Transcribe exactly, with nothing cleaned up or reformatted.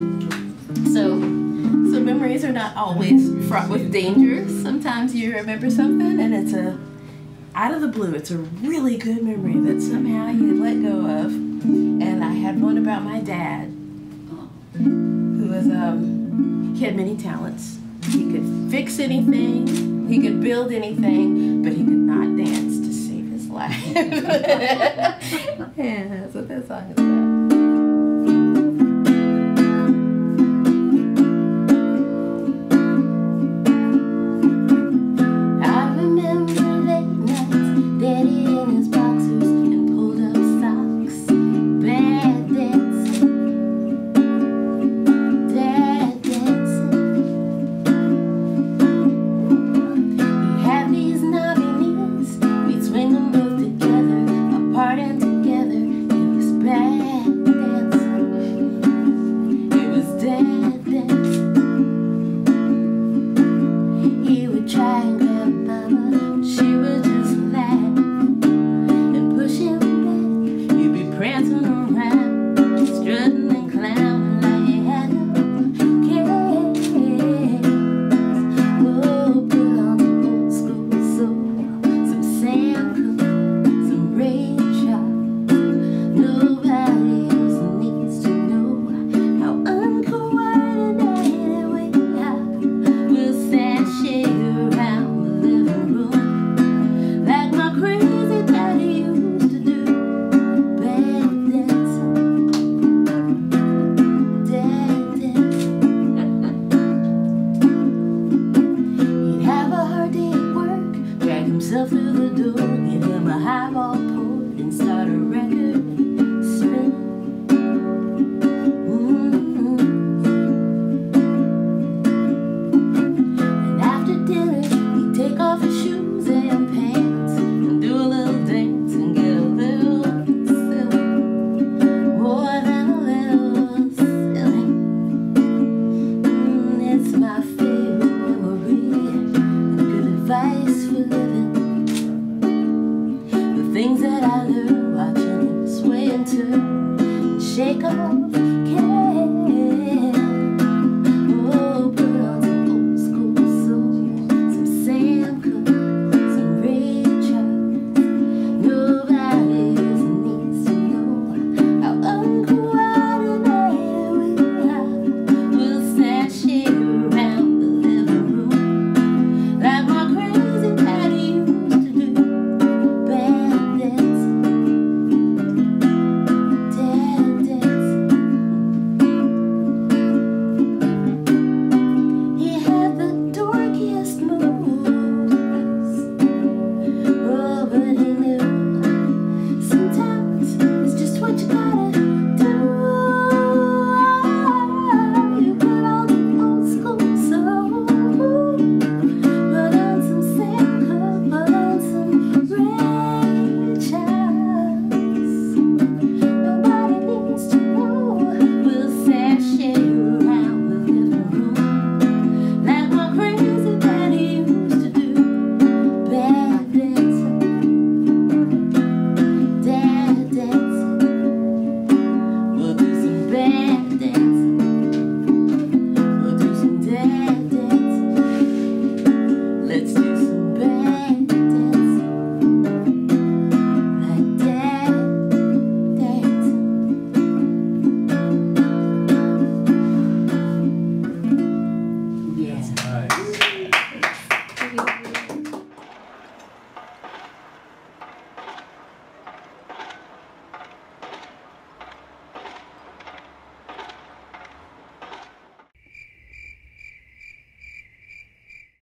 So, so memories are not always fraught with danger. Sometimes you remember something and it's a, out of the blue, it's a really good memory that somehow you let go of. And I had one about my dad, who was, um, he had many talents. He could fix anything, he could build anything, but he could not dance to save his life. Yeah, that's what that song is about. Through the door, give him a highball poured and start a record spinning. Mm-hmm. And after dinner, he'd take off his shoes and pants and do a little dance and get a little silly, more than a little silly. Mm, it's my favorite memory and good advice for living. Things that I learned watching him sway and turn and shake off